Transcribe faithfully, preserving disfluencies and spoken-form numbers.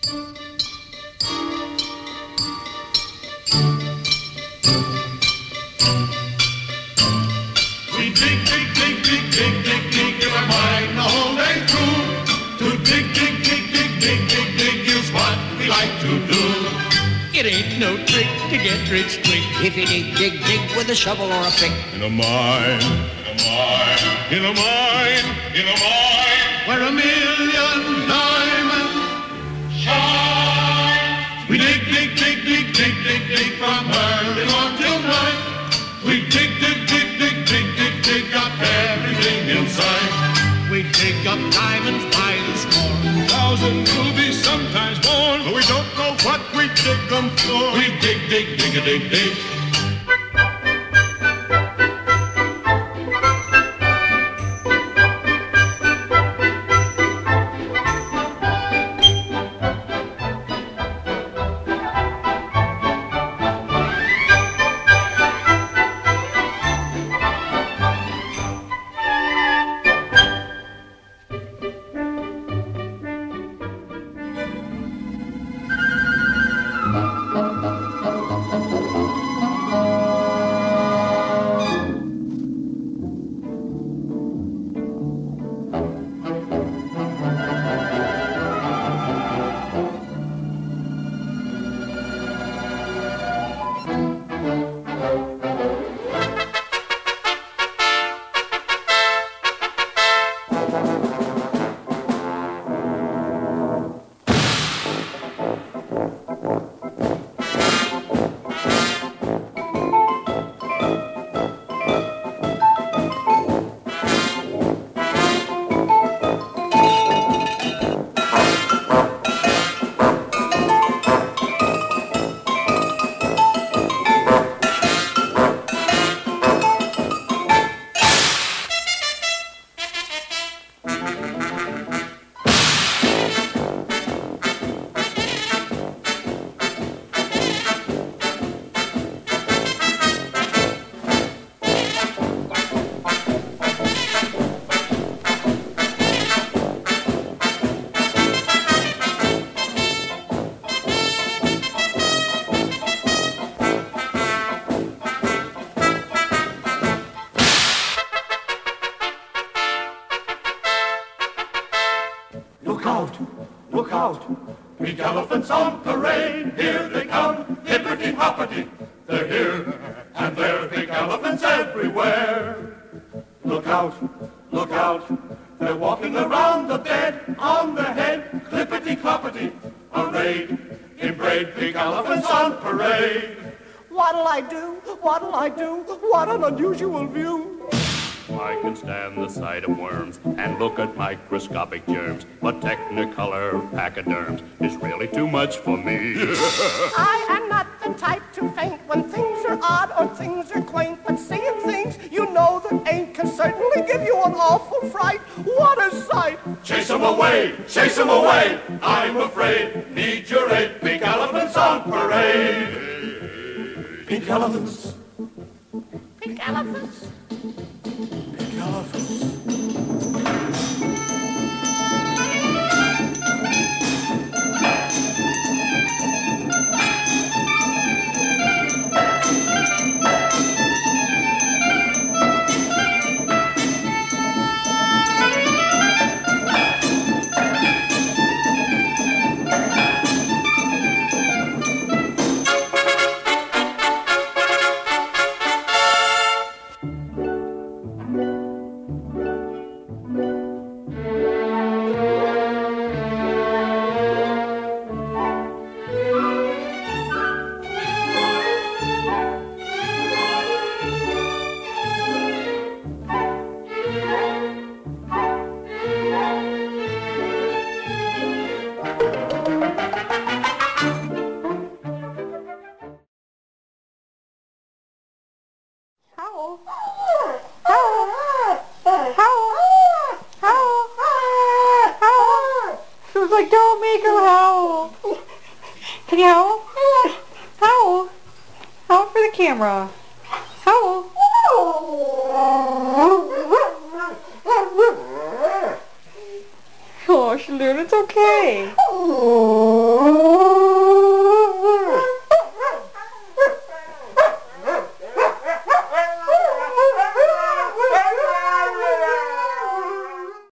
We dig, dig, dig, dig, dig, dig, dig in our mind the whole day through. To dig, dig, dig, dig, dig, dig, dig is what we like to do. It ain't no trick to get rich quick if you dig, dig, dig with a shovel or a pick. In a mine, in a mine, in a mine, in a mine, where a million diamonds shine. We dig, dig, dig, dig, dig, dig, dig from early morn till night. We dig, dig, dig, dig, dig, dig, dig up everything in sight. We dig up diamonds by the score, Thousand rubies sometimes more, but we don't know what we dig them for. We dig, dig, dig, a dig, dig. Big elephants on parade, here they come, hippity-hoppity. They're here and there, big elephants everywhere. Look out, look out, they're walking around the bed, on the head, clippity-cloppity. Arrayed in braid, big elephants on parade. What'll I do? What'll I do? What an unusual view. I can stand the sight of worms and look at microscopic germs, but Technicolor pachyderms is really too much for me. I am not the type to faint when things are odd or things are quaint, but seeing things you know that ain't can certainly give you an awful fright. What a sight! Chase 'em away, chase 'em away, I'm afraid. Need your aid, pink elephants on parade. Pink elephants. Pink elephants. Pink elephants. Howl. Howl. Howl. Howl. Howl. She was like, don't make her howl. Can you howl? Howl. Howl for the camera. Howl. Oh, Shalun, it's okay.